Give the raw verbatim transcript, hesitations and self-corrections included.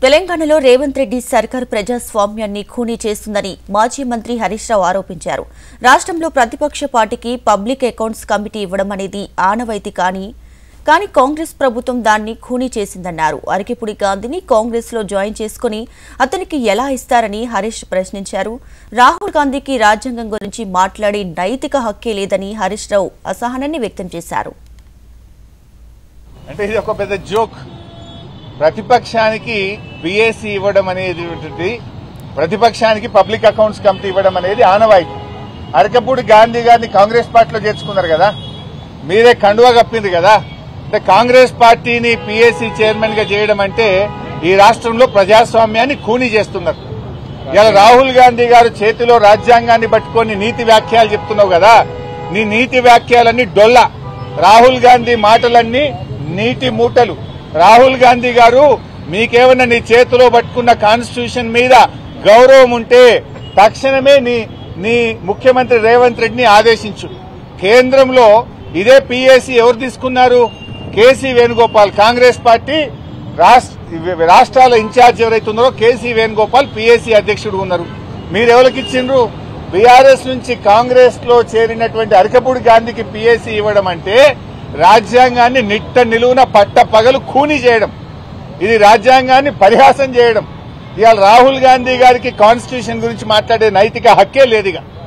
తెలంగాణలో రేవంత్ రెడ్డి సర్కార్ ప్రజాస్వామ్యాన్ని ఖూనీ చేస్తుందని మాజీ మంత్రి హరీష్ రావు ఆరోపించారు. రాష్ట్రంలో ప్రతిపక్ష పార్టీకి పబ్లిక్ అకౌంట్స్ కమిటీ ఇవ్వడం అనేది ఆనవాయితీ కానీ కానీ కాంగ్రెస్ ప్రభుత్వం దాన్ని ఖూనీ చేసిందన్నారు. అరకిపుడి గాంధీని కాంగ్రెస్ లో జాయిన్ చేసుకుని అతనికి ఎలా ఇస్తారని హరీష్ ప్రశ్నించారు. రాహుల్ గాంధీకి రాజ్యాంగం గురించి మాట్లాడే నైతిక హక్కే లేదని హరీష్ రావు అసహనాన్ని వ్యక్తం చేశారు. అంటే ఇది ఒక పెద్ద జోక్. ప్రతిపక్షానికి పిఏసీ ఇవ్వడం అనేది, ప్రతిపక్షానికి పబ్లిక్ అకౌంట్స్ కమిటీ ఇవ్వడం అనేది ఆనవాయితీ. అరకపూడి గాంధీ గారిని కాంగ్రెస్ పార్టీలో చేర్చుకున్నారు కదా, మీరే కండువా కప్పింది కదా. అంటే కాంగ్రెస్ పార్టీని పిఏసీ చైర్మన్ గా చేయడం అంటే ఈ రాష్ట్రంలో ప్రజాస్వామ్యాన్ని ఖూనీ చేస్తున్నారు. ఇలా రాహుల్ గాంధీ గారు చేతిలో రాజ్యాంగాన్ని పట్టుకొని నీతి వ్యాఖ్యలు చెప్తున్నావు కదా, నీ నీతి వ్యాఖ్యలన్నీ డొల్ల. రాహుల్ గాంధీ మాటలన్నీ నీటి మూటలు. రాహుల్ గాంధీ గారు, మీకేమన్నా నీ చేతిలో పట్టుకున్న కాన్స్టిట్యూషన్ మీద గౌరవం ఉంటే తక్షణమే నీ నీ ముఖ్యమంత్రి రేవంత్ రెడ్డిని ఆదేశించు. కేంద్రంలో ఇదే పిఏసీ ఎవరు తీసుకున్నారు? కేసీ వేణుగోపాల్. కాంగ్రెస్ పార్టీ రాష్ట్రాల ఇన్ఛార్జ్ ఎవరైతే ఉన్నారో కేసీ వేణుగోపాల్ పిఏసీ అధ్యక్షుడు ఉన్నారు. మీరెవరికి ఇచ్చిండ్రు? బీఆర్ఎస్ నుంచి కాంగ్రెస్ లో చేరినటువంటి అరకపూడి గాంధీకి పిఏసీ ఇవ్వడం అంటే రాజ్యాంగాన్ని నిట్ట నిలువున పట్ట పగలు ఖూనీ చేయడం, ఇది రాజ్యాంగాన్ని పరిహాసం చేయడం. ఇవాళ రాహుల్ గాంధీ గారికి కాన్స్టిట్యూషన్ గురించి మాట్లాడే నైతిక హక్కే లేదుగా.